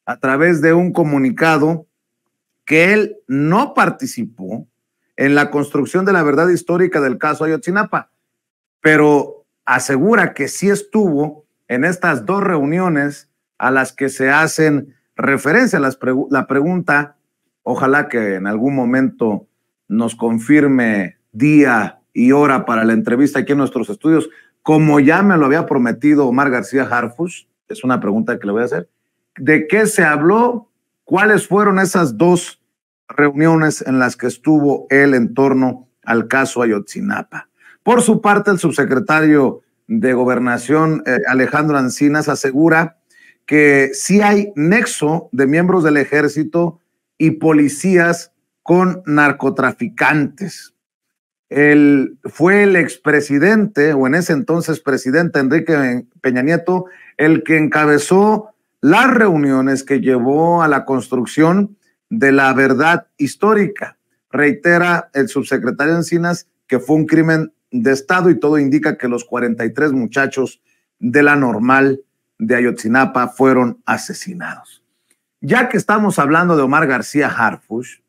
a través de un comunicado que él no participó en la construcción de la verdad histórica del caso Ayotzinapa, pero asegura que sí estuvo en estas dos reuniones a las que se hacen referencia. La pregunta, ojalá que en algún momento nos confirme día y hora para la entrevista aquí en nuestros estudios, como ya me lo había prometido Omar García Harfuch. Es una pregunta que le voy a hacer. ¿De qué se habló? ¿Cuáles fueron esas dos reuniones en las que estuvo él en torno al caso Ayotzinapa? Por su parte, el subsecretario de Gobernación, Alejandro Encinas, asegura que sí hay nexo de miembros del ejército y policías con narcotraficantes. Fue el expresidente, o en ese entonces presidente Enrique Peña Nieto, el que encabezó las reuniones que llevó a la construcción de la verdad histórica. Reitera el subsecretario Encinas que fue un crimen de Estado y todo indica que los 43 muchachos de la Normal de Ayotzinapa fueron asesinados. Ya que estamos hablando de Omar García Harfuch,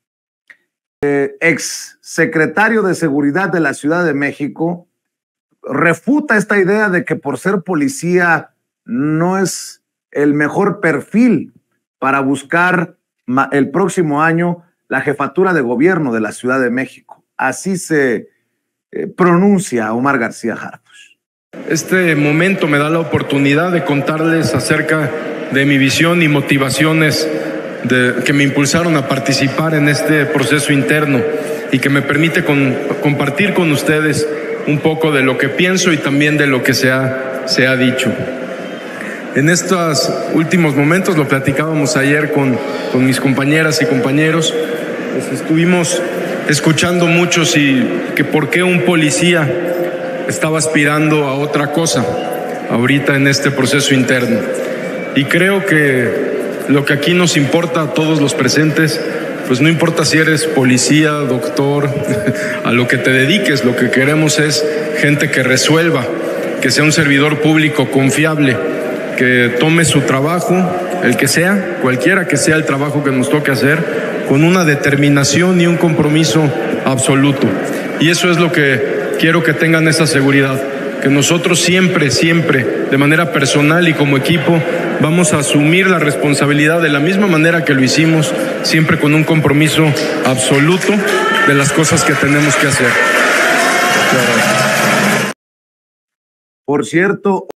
ex secretario de Seguridad de la Ciudad de México, refuta esta idea de que por ser policía no es el mejor perfil para buscar el próximo año la jefatura de gobierno de la Ciudad de México. Así se pronuncia Omar García Harfuch. Este momento me da la oportunidad de contarles acerca de mi visión y motivaciones que me impulsaron a participar en este proceso interno y que me permite compartir con ustedes un poco de lo que pienso y también de lo que se ha dicho. En estos últimos momentos, lo platicábamos ayer con mis compañeras y compañeros, pues estuvimos escuchando muchos y que por qué un policía estaba aspirando a otra cosa ahorita en este proceso interno. Y creo que lo que aquí nos importa a todos los presentes, pues no importa si eres policía, doctor, a lo que te dediques, lo que queremos es gente que resuelva, que sea un servidor público confiable, que tome su trabajo, el que sea, cualquiera que sea el trabajo que nos toque hacer, con una determinación y un compromiso absoluto. Y eso es lo que quiero que tengan esa seguridad, que nosotros siempre, de manera personal y como equipo, vamos a asumir la responsabilidad de la misma manera que lo hicimos, siempre con un compromiso absoluto de las cosas que tenemos que hacer. Por cierto,